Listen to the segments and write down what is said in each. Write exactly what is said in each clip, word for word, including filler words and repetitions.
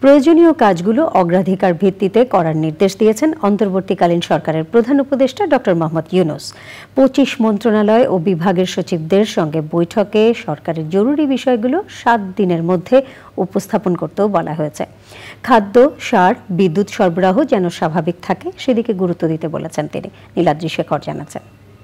প্রয়োজনীয় কাজগুলো অগ্রাধিকার ভিত্তিতে করার নির্দেশ দিয়েছেন অন্তর্বর্তীকালীন সরকারের প্রধান উপদেষ্টা ডক্টর মোহাম্মদ ইউনূস। পঁচিশ মন্ত্রণালয় ও বিভাগের সচিবদের সঙ্গে বৈঠকে সরকারের জরুরি বিষয়গুলো সাত দিনের মধ্যে উপস্থাপন করতেও বলা হয়েছে। খাদ্য, সার, বিদ্যুৎ সরবরাহ যেন স্বাভাবিক থাকে সেদিকে গুরুত্ব দিতে বলেছেন তিনি। নীলাদ্রি শেখর জানাচ্ছেন।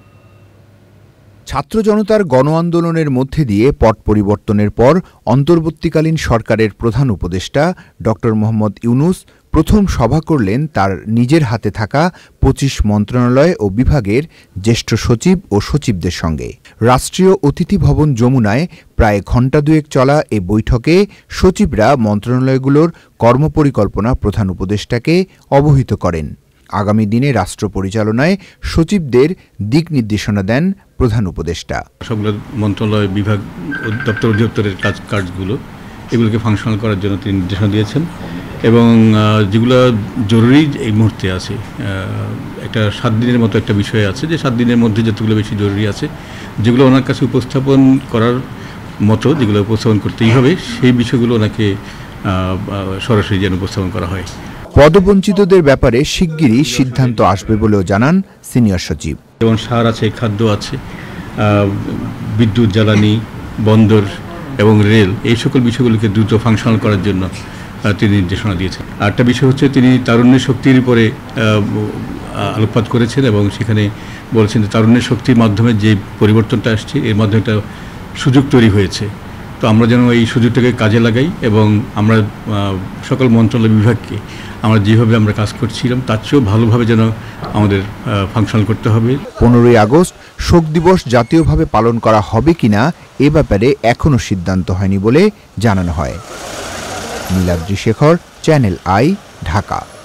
ছাত্র জনতার গণ আন্দোলনের মধ্যে দিয়ে পট পরিবর্তনের পর অন্তর্বর্তীকালীন সরকারের প্রধান উপদেষ্টা ডক্টর মোহাম্মদ ইউনূস প্রথম সভা করলেন তার নিজের হাতে থাকা পঁচিশ মন্ত্রণালয় ও বিভাগের জ্যেষ্ঠ সচিব ও সচিবদের সঙ্গে। রাষ্ট্রীয় অতিথি ভবন যমুনায় প্রায় ঘণ্টা দুয়েক চলা এ বৈঠকে সচিবরা মন্ত্রণালয়গুলোর কর্মপরিকল্পনা প্রধান উপদেষ্টাকে অবহিত করেন। আগামী দিনে রাষ্ট্র পরিচালনায় সচিবদের দিক নির্দেশনা দেন প্রধান উপদেষ্টা। সবগুলো মন্ত্রণালয়, বিভাগ, দপ্তর অধিদপ্তরের কাজ কাজগুলো এগুলোকে ফাংশনাল করার জন্য তিনি নির্দেশনা দিয়েছেন এবং যেগুলো জরুরি এই মুহূর্তে আছে, একটা সাত দিনের মতো একটা বিষয় আছে যে সাত দিনের মধ্যে যতগুলো বেশি জরুরি আছে যেগুলো ওনার কাছে উপস্থাপন করার মতো, যেগুলো উপস্থাপন করতেই হবে সেই বিষয়গুলো ওনাকে সরাসরি যেন উপস্থাপন করা হয়। পদবঞ্চিতদের ব্যাপারে শিগগিরই সিদ্ধান্ত আসবে বলেও জানান সিনিয়র সচিব। যেমন সার আছে, খাদ্য আছে, বিদ্যুৎ, জ্বালানি, বন্দর এবং রেল, এই সকল বিষয়গুলোকে দ্রুত ফাংশনাল করার জন্য তিনি নির্দেশনা দিয়েছেন। আরেকটা বিষয় হচ্ছে তিনি তারুণ্যের শক্তির উপরে আলোকপাত করেছেন এবং সেখানে বলেছেন যে তারুণ্যের শক্তির মাধ্যমে যে পরিবর্তনটা আসছে এর মাধ্যমে একটা সুযোগ তৈরি হয়েছে। তো আমরা যেন এই সুযোগটাকে কাজে লাগাই এবং আমরা সকল মন্ত্রণালয় বিভাগকে আমরা যেভাবে আমরা কাজ করছিলাম তার চেয়েও ভালোভাবে যেন আমাদের ফাংশনাল করতে হবে। পনেরোই আগস্ট শোক দিবস জাতীয়ভাবে পালন করা হবে কিনা এ ব্যাপারে এখনও সিদ্ধান্ত হয়নি বলে জানানো হয়। Niladri Shekhar, channel I, Dhaka.